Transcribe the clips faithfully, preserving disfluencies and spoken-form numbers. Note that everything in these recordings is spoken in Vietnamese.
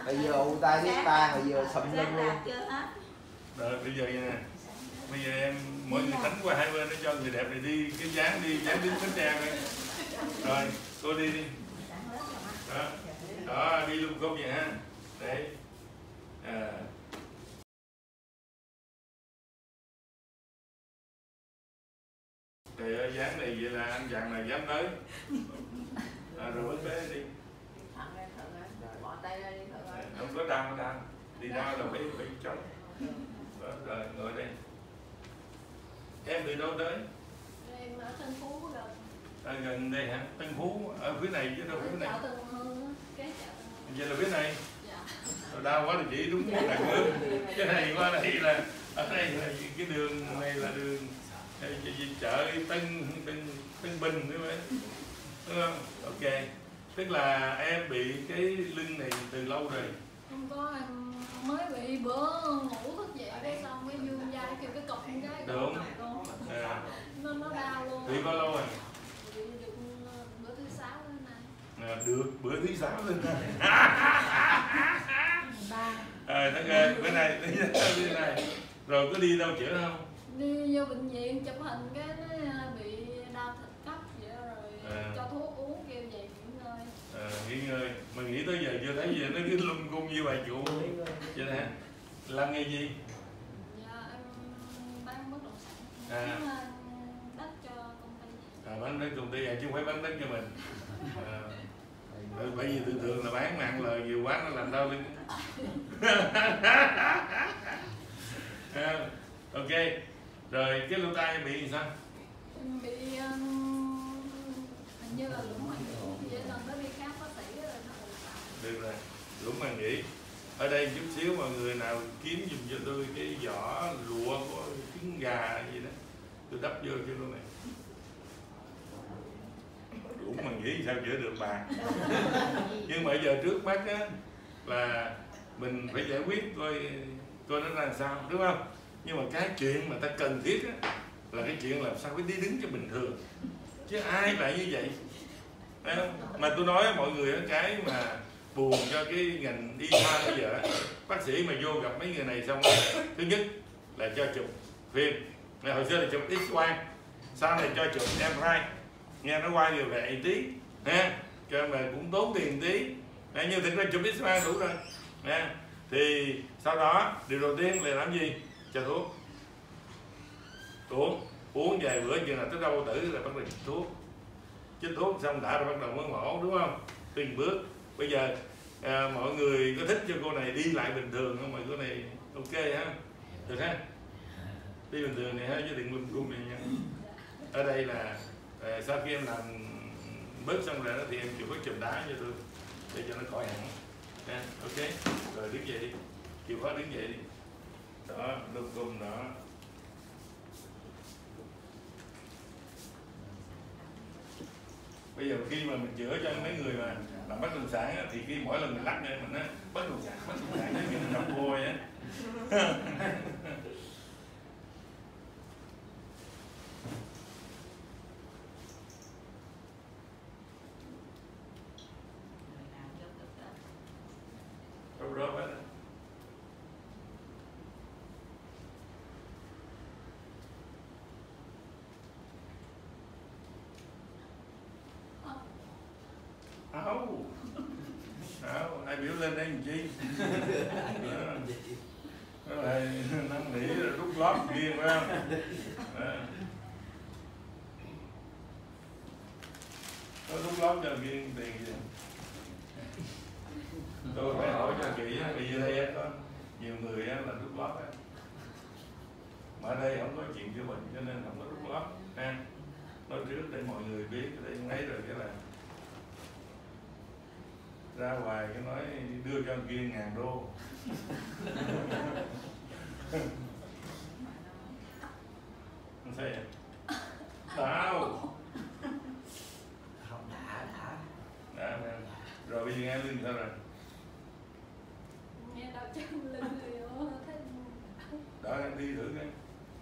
Rồi vừa ụ tay biết ta, rồi vừa sụm lưng luôn. Rồi bây giờ nha nè. Bây giờ em mọi người tránh qua hai bên để cho người đẹp này đi cái dáng đi dáng đứng bánh trang đi. Rồi cô đi đi. Đó, đó đi luôn không vậy ha. Đấy. À. Trời ơi dáng này vậy là anh dặn là dám tới. À, rồi bớt bé đi. Bỏ tay ra đi thử ơi. Không có đau, không có đau. Đi đau là phải phải chống. Rồi ngồi đây. Em từ đâu tới? Em ở Tân Phú rồi. À, gần đây hả? Tân Phú ở phía này chứ đâu phía này. Chợ Tân Hưng, cái chợ Tân Hưng. Vậy là phía này. Dạ. Rồi đau quá thì chỉ đúng là hơn. Cái này qua đây là ở đây là cái đường này là đường chợ Tân Tân Tân Bình đúng không? Đúng không? Ok. Tức là em bị cái lưng này từ lâu rồi. Không có, em mới bị bữa ngủ thức dậy cái xong cái dương dai kêu cái cọc cái đúng luôn. À. Nó nó đau luôn. Bị bao lâu rồi? Bị được bữa thứ sáu lên này. À, được bữa thứ sáu lên này. Ba. Rồi thằng ơi, bữa này bữa này rồi có đi đâu chữa không? Đi vô bệnh viện chụp hình cái nó bị đau thịt cấp vậy rồi à. Cho thuốc uống kêu về nghỉ ngơi. À, nghỉ ngơi mà nghĩ tới giờ chưa thấy gì nó cứ lung cung như bà chủ vậy nè. Làm nghề gì? Dạ em bán bất động sản. À. Bán đất cho công ty. À, bán đất công ty à, chứ không phải bán đất cho mình. À. Bởi vì thường thường là bán mà ăn lời nhiều quá nó làm đau lưng. À, ok. Rồi cái lỗ tai bị sao? Bị um, hình như là lũng màng nhĩ, vậy lần đó đi khám bác sĩ rồi nó ù tạt. Được rồi, lũng màng nhĩ. Ở đây chút xíu mọi người nào kiếm giùm cho tôi cái vỏ lụa của trứng gà gì đó, tôi đắp vô cho luôn này. Lũng màng nhĩ sao chữa được bà? Nhưng mà giờ trước mắt á là mình phải giải quyết coi coi nó ra làm sao, đúng không? Nhưng mà cái chuyện mà ta cần thiết á là cái chuyện làm sao phải đi đứng cho bình thường, chứ ai lại như vậy. Mà tôi nói mọi người cái mà buồn cho cái ngành y khoa bây giờ, bác sĩ mà vô gặp mấy người này xong, thứ nhất là cho chụp phim, hồi xưa là chụp X quang, sau này cho chụp em rờ i, nghe nó quay điều về tí, ha, cho mà cũng tốn tiền tí, nhưng thực ra chụp X quang đủ rồi, ha. Thì sau đó điều đầu tiên là làm gì? Cho thuốc, uống uống vài bữa chừng là tới đau tử là bắt đầu chích thuốc, chích thuốc xong đã rồi bắt đầu mới mổ, đúng không? Từng bước. Bây giờ à, mọi người có thích cho cô này đi lại bình thường không? Mà cô này ok ha, được ha, đi bình thường này ha, chứ đừng lung cung này nha. Ở đây là à, sau khi em làm bớt xong rồi đó thì em chịu có chùm đá cho tôi để cho nó khỏi hẳn ha. Ok, rồi đứng dậy đi, chịu khó đứng dậy đi, đó, lung cung đó. Bây giờ khi mà mình chữa cho mấy người mà làm bất động sản á, thì khi mỗi lần mình lắc nghe mình nói bất động sản, bất động sản như mình đọc vôi á. Đâu đó hết. Áo, áo, ai biểu lên đây làm chi? Đó là năn nỉ rồi rút lót riêng phải không? Đó. Nó rút lót cho riêng tiền gì? Tôi phải hỏi cho kỹ, vì ở đây có nhiều người là rút lót á. Mà ở đây không có chuyện chữa bệnh cho nên không có rút lót ha. Nói trước để mọi người biết, để thấy rồi cái là ra ngoài cái nói đưa cho kia ngàn đô. Không thấy vậy? Tao Không, đã, đã. Đã, đã. Rồi bây giờ nghe lưng sao rồi? Nghe đau chân lưng rồi thấy. Đó em đi thử cái.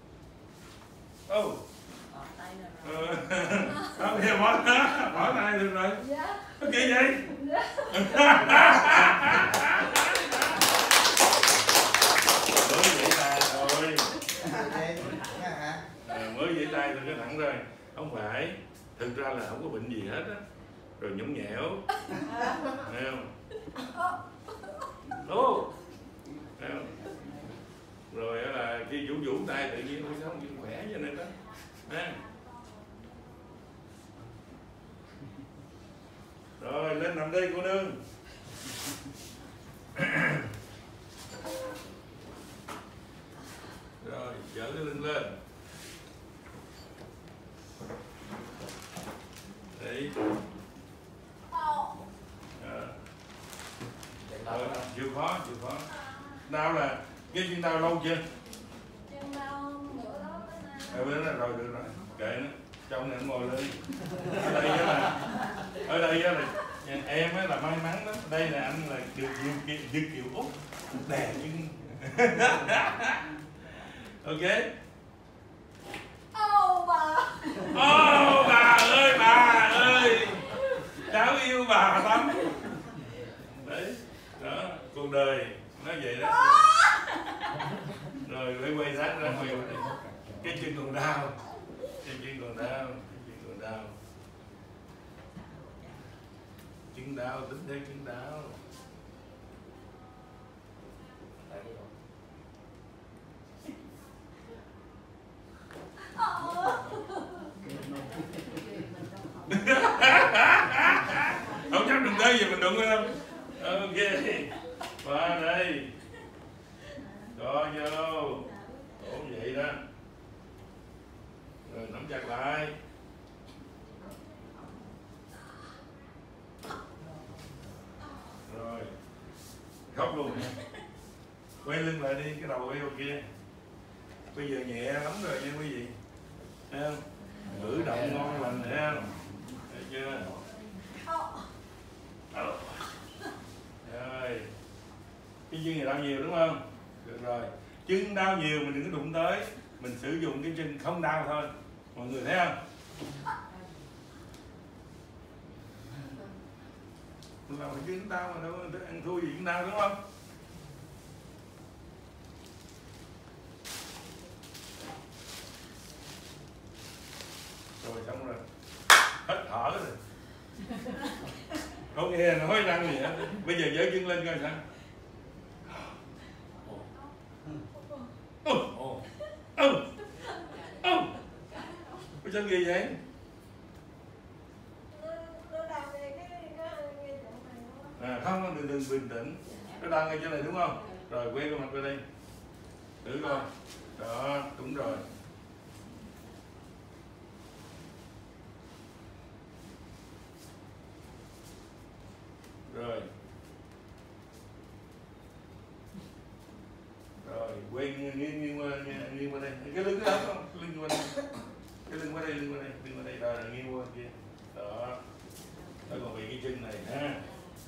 Ô. Bỏ tay rồi. Ừ. Không, giờ bỏ bỏ tay được rồi. Dạ. Cái gì vậy? Dạ. thực ra là không có bệnh gì hết á, rồi nhõng nhẽo, thấy không? Ô, thấy không? Rồi là khi vũ vũ tay tự nhiên nó không khỏe cho nên đó. À. Rồi lên nằm đây cô nương. Rồi dở cái lưng lên. Đấy. À. Rồi, chịu khó, chịu khó. Đau là cái chân đau lâu chưa? Chân đau bữa đó tới nay. À, bữa đó rồi được rồi, kệ nó, trong này ngồi lên. Ở đây á là, ở đây á là em á là may mắn lắm. Đây là anh là được Việt Việt kiều Úc, đè nhưng. Ok. Ô bà. Ô bà ơi, bà ơi, cháu yêu bà lắm. Đấy, đó, cuộc đời nó vậy đó. Rồi quay quay sát ra quay quay. Cái chân còn đau, cái chân còn đau, cái chân còn đau. Chân đau, tính thế chân đau. Không chắc đừng tới gì mình đụng phải không? Ok, qua đây, cho vô, ổn vậy đó, rồi nắm chặt lại, rồi khóc luôn, quay lưng lại đi, cái đầu quay vào kia, bây giờ nhẹ lắm rồi nha quý vị, thấy không? Cử động ngon lành thấy không? Thấy chưa? Rồi, cái chân này đau nhiều đúng không? Được rồi, chân đau nhiều mình đừng có đụng tới, mình sử dụng cái chân không đau thôi, mọi người thấy không? Mình làm cái chân đau mà đâu ăn thua gì cũng đau đúng không? Rồi xong rồi, hết thở rồi. Không nghe nói răng gì hết. Bây giờ giơ chân lên coi sao. Ồ, ồ, ồ, ồ. Có sao gì vậy? À, không, đừng, đừng bình tĩnh. Nó đau ngay chỗ này đúng không? Rồi quay cái mặt qua đây. Thử coi. Đó, đúng rồi. Rồi. Rồi, quay nghiêng nghiêng qua nghiêng qua đây. Cái lưng đó không? Cái lưng qua đây. Cái lưng qua đây, lưng qua đây, lưng qua đây rồi nghiêng qua kia. Đó. Nó còn bị cái chân này ha.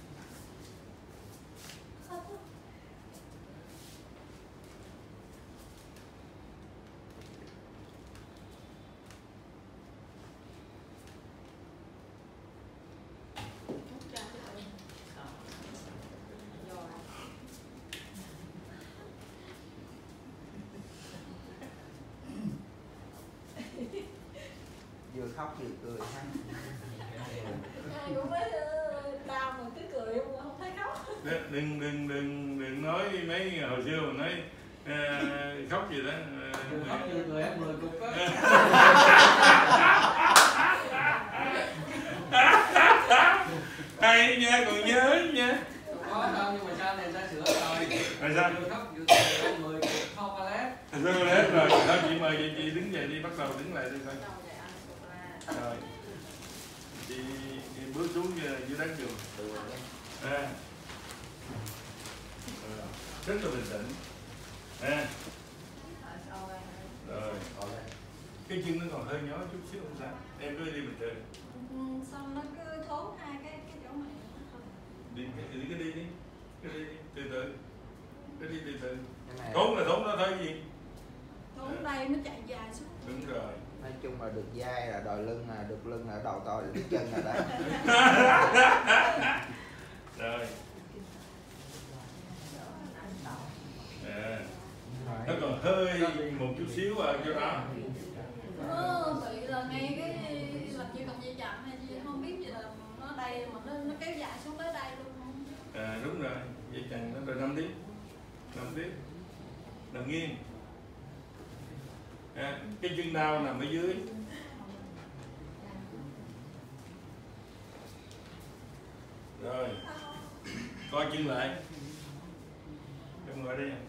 Vừa khóc vừa cười ha. Ai cũng nói đau mà cứ cười không thấy khóc. Đừng đừng đừng đừng nói mấy hồi xưa mình nói à, khóc gì đó. À, khóc vừa cười em mười cục á. Hay nha, còn nhớ nha. Có đâu nhưng mà sao này ta sửa rồi. Rồi sao? Vừa khóc vừa cười em mười cục không toilet. Toilet rồi, thôi chị mời chị, chị đứng dậy đi, bắt đầu đứng lại đi thôi. Rồi. Chị, chị bước xuống dưới đất giường. À. Rất là bình tĩnh. À. Rồi. Cái chân nó còn hơi nhói chút xíu không sao. Em cứ đi bình thường. Xong nó cứ thốn hai cái cái chỗ này. Đi đi cái đi đi. Cái đi đi từ từ. Cái đi từ từ. Thốn là thốn đó thôi gì? Thốn đây nó chạy dài xuống. Đúng rồi. Nói chung là được vai là đòi lưng là được lưng là đầu to được chân là đấy. Rồi. À. Nó còn hơi một chút xíu ở chỗ đó. Nó bị là ngay cái là chỉ cần dây chậm hay gì không biết gì là nó đây mà nó, nó kéo dài xuống tới đây luôn không? À đúng rồi, dây chằng nó rồi năm tiếp, năm tiếp, nằm nghiêng. À, cái chân đau nằm ở dưới. Rồi, coi chân lại. Em ngồi đây nè.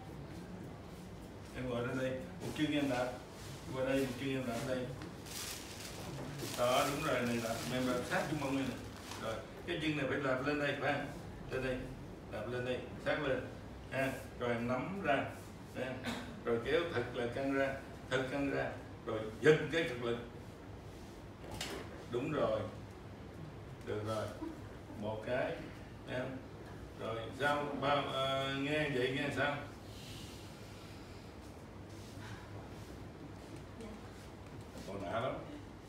Em ngồi đây đây, một chân em đặt qua đây, một chân em đặt đây. Đó, đúng rồi, này đặt, em đặt sát chung mông này nè. Rồi, cái chân này phải đạp lên đây, phải không? Lên đây, đạp lên đây, sát lên. À, rồi em nắm ra. À, rồi kéo thật là căng ra, thật căng ra, rồi giật cái cực lực. Đúng rồi. Được rồi. Một cái. Em. Rồi sao bao uh, nghe vậy nghe sao? Còn đã lắm.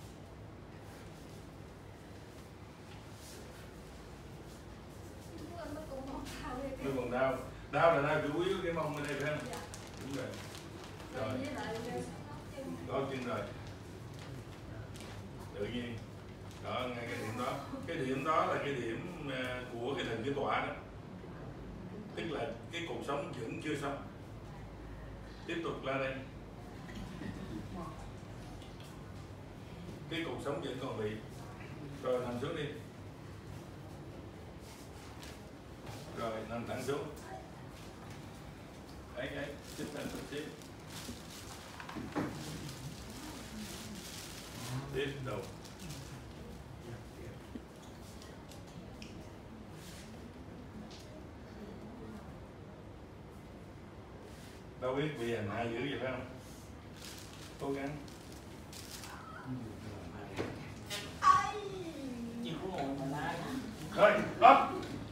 Nó còn đau. Đau là đau chủ yếu cái mông ở đây phải không? Đúng rồi. Rồi. Có chân rồi. Tự nhiên. Đó, ngay cái điểm đó. Cái điểm đó là cái điểm của cái thần cái tọa đó. Tức là cái cột sống vẫn chưa xong. Tiếp tục ra đây. Cái cột sống vẫn còn bị. Rồi nằm xuống đi. Rồi nằm thẳng xuống. Ấy ấy, xích lên chút xíu. Tiếp đầu. Đâu biết bị hành hạ dữ vậy phải không? Cố gắng. Rồi, up.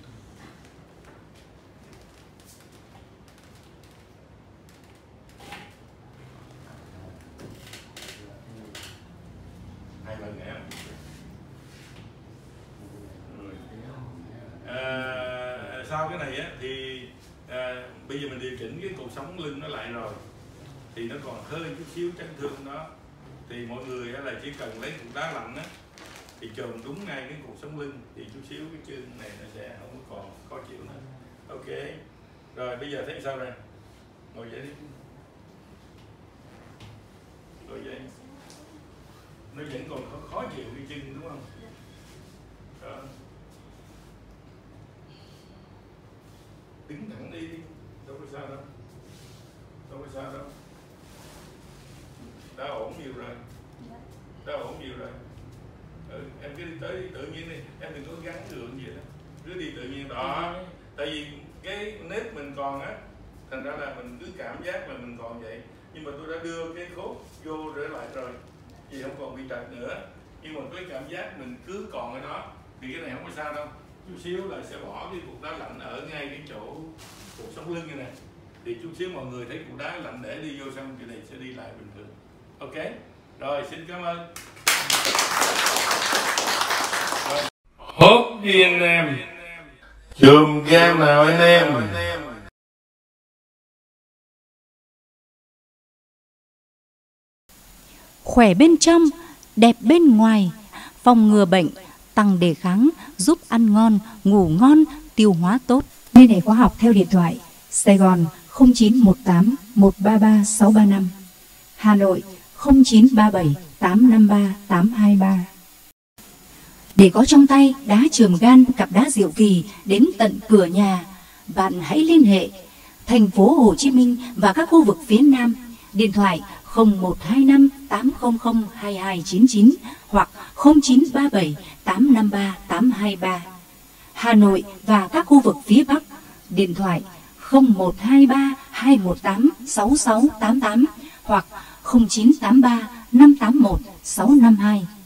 Hai lần nữa. Rồi. À, sau cái này á thì à, bây giờ mình điều chỉnh cái cột sống lưng nó lại rồi thì nó còn hơi chút xíu chấn thương đó, thì mọi người á, là chỉ cần lấy cục đá lạnh á thì chồm đúng ngay cái cột sống lưng thì chút xíu cái chân này nó sẽ không còn khó chịu nữa. Ok, rồi bây giờ thấy sao đây? Ngồi dậy đi, ngồi dậy. Nó vẫn còn khó, khó chịu cái chân đúng không? Đó. Đứng thẳng đi, đâu có sao đâu, đâu có sao đâu. Đã ổn nhiều rồi, đã ổn nhiều rồi. Ừ, em cứ đi tới tự nhiên đi, em đừng có gắn gượng gì đó, cứ đi tự nhiên đó. Tại vì cái nếp mình còn á, thành ra là mình cứ cảm giác là mình còn vậy. Nhưng mà tôi đã đưa cái khốt vô trở lại rồi, thì không còn bị trật nữa. Nhưng mà cái cảm giác mình cứ còn ở đó, thì cái này không có sao đâu. Chút xíu là sẽ bỏ cái cục đá lạnh ở ngay cái chỗ cột sống lưng như này, thì chút xíu mọi người thấy cục đá lạnh để đi vô xong cái này sẽ đi lại bình thường. Ok, rồi xin cảm ơn. Rồi. Hốt đi anh em, chùm game nào anh em. Khỏe bên trong, đẹp bên ngoài, phòng ngừa bệnh, tăng đề kháng, giúp ăn ngon, ngủ ngon, tiêu hóa tốt. Liên hệ khoa học theo điện thoại Sài Gòn không chín một tám một ba ba sáu ba năm, Hà Nội không chín ba bảy tám năm ba tám hai ba. Để có trong tay đá chườm gan cặp đá diệu kỳ đến tận cửa nhà, bạn hãy liên hệ thành phố Hồ Chí Minh và các khu vực phía Nam, điện thoại không một hai năm tám không không hai hai chín chín hoặc không chín ba bảy tám năm ba tám hai ba. Hà Nội và các khu vực phía Bắc, điện thoại không một hai ba hai một tám sáu sáu tám tám hoặc không chín tám ba năm tám một sáu năm hai.